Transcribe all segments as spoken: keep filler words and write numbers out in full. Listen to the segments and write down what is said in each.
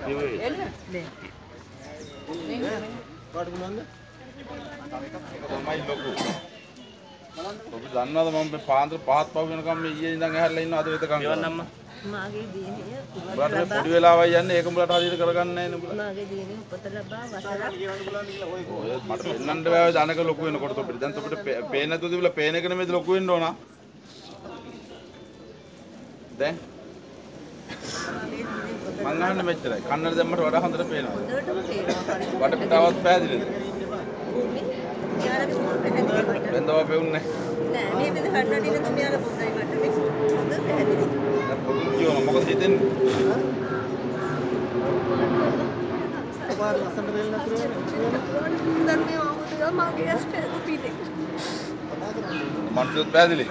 ඔබ දන්නවද මම මේ පාන්දර පහත් පහ වෙනකම් මේ ඊයේ ඉඳන් ඇහැරලා ඉන්නවා අද වෙතකම් ගෙවන්නම්ම මාගේ දිනේ උඹට මේ පොඩි වෙලාවයි යන්නේ ඒක උඹලට හරියට කරගන්නේ නැහැ නේ උඹලා මාගේ දිනේ උපත ලබා වසරක් ඔය මට පෙන්නන්න බෑ ධනක ලොකු වෙනකොට ඔබට දැන් ඔබට පේන්නේ නැතුව තිබුණා පේන එක නෙමෙයි ලොකු වෙන්න ඕන දැන් මං අහන්නේ මෙච්චරයි කන්නට දැම්මට වඩා හොඳට පේනවා හොඳටම පේනවා වට පිටාවත් පැහැදිලිද යාළුවෝ පැහැදිලි මට වෙනදව පෙවුන්නේ නෑ මේ බෙද කන්නඩිය නේද මෙයාලා පොඩ්ඩයි මට මේ හොඳ පැහැදිලි දැන් පොඩි කියනවා මොකද හිතෙන්නේ ඔබ ලස්සනට වෙන්න නතර දැන් මේ ආවද මාගේ ඇස්ට පිටේ මන්ට පැහැදිලි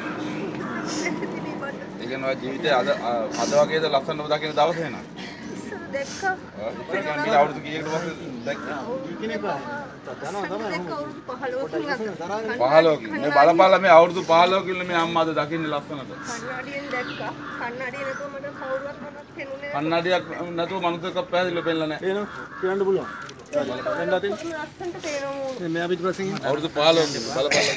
ඒ කියන්නේ ජීවිතේ අද අද වගේද ලස්සනව දකින්න දවස එනවා දැක්කා ඉතින් අපි අවුරුදු කීයකට පස්සේ දැක්කා කිනේ බෑ දනවා තමයි පහළොවකින් මේ බලපාලා මේ අවුරුදු පහළොවකින් මේ අම්මා අද දකින්නේ ලස්සනට කන්නඩියෙන් දැක්කා කන්නඩිය නැතුව මට කවුරුවත් මට පෙනුනේ කන්නඩියක් නැතුව මනුස්සයෙක් පැහැදිලිව පෙන්නලා නැහැ එනවා කියන්න පුළුවන් වෙන්න අතින් ලස්සනට පේනවා මූණ මෙයා පිටපස්සෙන් අවුරුදු පහළොවකින් බලපාලා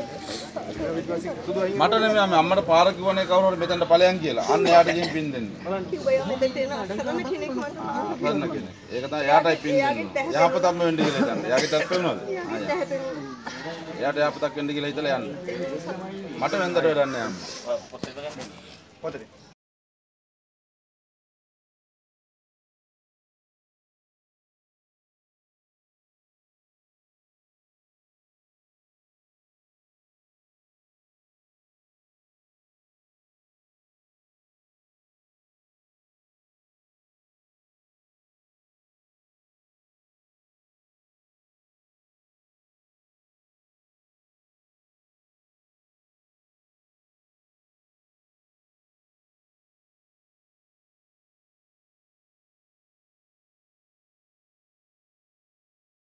මට නෙමෙයි මම අම්මට පාර කිව්වනේ කවුරු හරි මෙතනට ඵලයන් කියලා අන්න එයාට ගිහින් පින් දෙන්න කිව්වා මෙතෙන්ට එන අස්සන කෙනෙක් මට කරන්න කෙනෙක් ඒක තමයි එයාටයි පින් දෙන්න යහපතක්ම වෙන්න කියලා හිතන්නේ එයාගේ තත් වෙනවද එයාට යහපතක් වෙන්න කියලා හිතලා යන්න මට වෙන්දට වැඩක් නැහැ අම්මා පොතේ